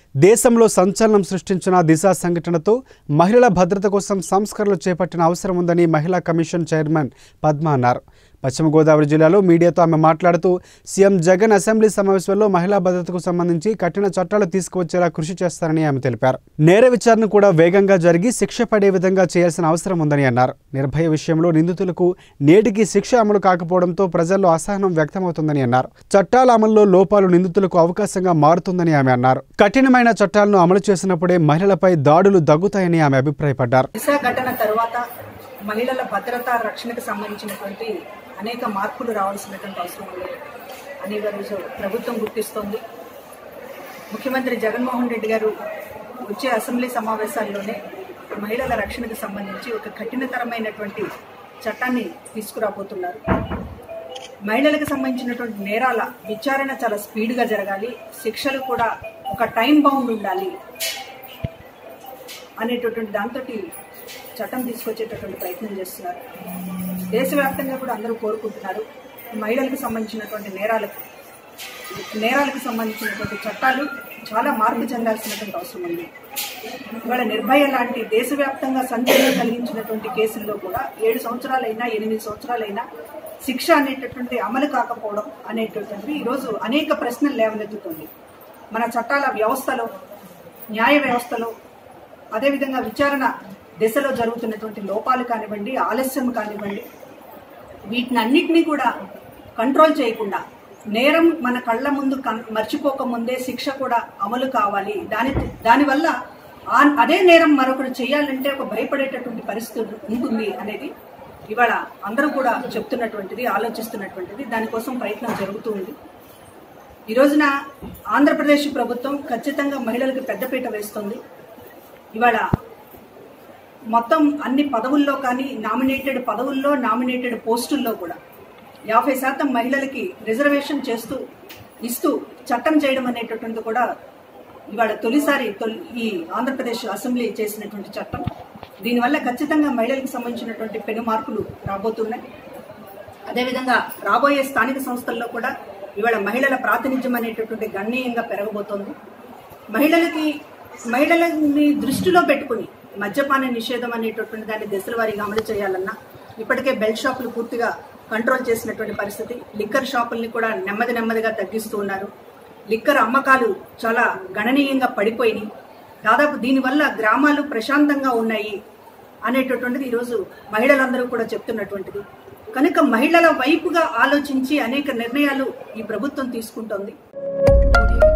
దేశంలో సంచలనం సృష్టించిన దిశ సంఘటనతో మహిళల భద్రత కోసం సంస్కరణలు చేపట్టిన అవసరం ఉందని మహిళా కమిషన్ చైర్మన్ పద్మ అన్నారు. పశ్చిమ గోదావరి జిల్లాలో మీడియాతో ఆమె మాట్లాడుతూ సీఎం జగన్ అసెంబ్లీ సమావేశంలో మహిళా భద్రతకు సంబంధించి కఠిన చట్టాలు తీసుకువచ్చేలా కృషి చేస్తారని ఆమె తెలిపారు. నేర విచారణ కూడా వేగంగా జరిగి శిక్ష పడే విధంగా చేయాల్సిన అవసరం ఉందని అన్నారు. నిర్భయ విషయంలో నిందితులకు నేటికి శిక్ష అమలు కాకపోవడంతో ప్రజల్లో అసహనం వ్యక్తమవుతుందని అన్నారు. చట్టాల అమల్లో లోపాలు నిందితులకు అవకాశంగా మారుతుందని ఆమె అన్నారు. కఠినమైన చట్టాలను అమలు చేసినప్పుడే మహిళలపై దాడులు దగ్గుతాయని ఆమె అభిప్రాయపడ్డారు. మహిళల భద్రత రక్షణకు సంబంధించినటువంటి అనేక మార్పులు రావాల్సినటువంటి అవసరం ఉంది అని ఈరోజు ప్రభుత్వం గుర్తిస్తోంది. ముఖ్యమంత్రి జగన్మోహన్ రెడ్డి గారు వచ్చే అసెంబ్లీ సమావేశాల్లోనే మహిళల రక్షణకు సంబంధించి ఒక కఠినతరమైనటువంటి చట్టాన్ని తీసుకురాబోతున్నారు. మహిళలకు సంబంధించినటువంటి నేరాల విచారణ చాలా స్పీడ్గా జరగాలి, శిక్షలు కూడా ఒక టైం బౌండ్ ఉండాలి అనేటటువంటి దాంతో చట్టం తీసుకొచ్చేటటువంటి ప్రయత్నం చేస్తున్నారు. దేశవ్యాప్తంగా కూడా అందరూ కోరుకుంటున్నారు మహిళలకు సంబంధించినటువంటి నేరాలకు సంబంధించినటువంటి చట్టాలు చాలా మార్పు చెందాల్సినటువంటి అవసరం ఉంది. ఇవాళ నిర్భయ లాంటి దేశవ్యాప్తంగా సంచలనం కలిగించినటువంటి కేసుల్లో కూడా 7 సంవత్సరాలైనా 8 సంవత్సరాలైనా శిక్ష అనేటటువంటి అమలు కాకపోవడం అనేటటువంటి ఈరోజు అనేక ప్రశ్నలు లేవనెత్తుతుంది. మన చట్టాల వ్యవస్థలో, న్యాయ వ్యవస్థలో, అదేవిధంగా విచారణ దిశలో జరుగుతున్నటువంటి లోపాలు కానివ్వండి, ఆలస్యం కానివ్వండి, వీటినన్నిటినీ కూడా కంట్రోల్ చేయకుండా నేరం మన కళ్ళ ముందు మర్చిపోకముందే శిక్ష కూడా అమలు కావాలి. దానివల్ల అదే నేరం మరొకరు చేయాలంటే ఒక భయపడేటటువంటి పరిస్థితి ఉంటుంది అనేది ఇవాళ అందరూ కూడా చెప్తున్నటువంటిది, ఆలోచిస్తున్నటువంటిది. దానికోసం ప్రయత్నం జరుగుతూ ఉంది. ఈ రోజున ఆంధ్రప్రదేశ్ ప్రభుత్వం ఖచ్చితంగా మహిళలకు పెద్దపీట వేస్తుంది. ఇవాళ మొత్తం అన్ని పదవుల్లో కానీ నామినేటెడ్ పదవుల్లో, నామినేటెడ్ పోస్టుల్లో కూడా 50% మహిళలకి రిజర్వేషన్ ఇస్తూ చట్టం చేయడం అనేటటువంటి కూడా ఇవాళ తొలిసారి ఈ ఆంధ్రప్రదేశ్ అసెంబ్లీ చేసినటువంటి చట్టం. దీనివల్ల ఖచ్చితంగా మహిళలకు సంబంధించినటువంటి పెను మార్పులు రాబోతున్నాయి. అదేవిధంగా రాబోయే స్థానిక సంస్థల్లో కూడా ఇవాళ మహిళల ప్రాతినిధ్యం అనేటటువంటి గణనీయంగా పెరగబోతోంది. మహిళలని దృష్టిలో పెట్టుకుని మద్యపాన నిషేధం అనేటటువంటి దాన్ని దశల వారీగా అమలు చేయాలన్నా ఇప్పటికే బెల్ట్ షాపులు పూర్తిగా కంట్రోల్ చేసినటువంటి పరిస్థితి. లిక్కర్ షాపుల్ని కూడా నెమ్మదిగా తగ్గిస్తూ ఉన్నారు. లిక్కర్ అమ్మకాలు చాలా గణనీయంగా పడిపోయినాయి. దాదాపు దీనివల్ల గ్రామాలు ప్రశాంతంగా ఉన్నాయి అనేటటువంటిది ఈరోజు మహిళలందరూ కూడా చెప్తున్నటువంటిది. కనుక మహిళల వైపుగా ఆలోచించి అనేక నిర్ణయాలు ఈ ప్రభుత్వం తీసుకుంటోంది.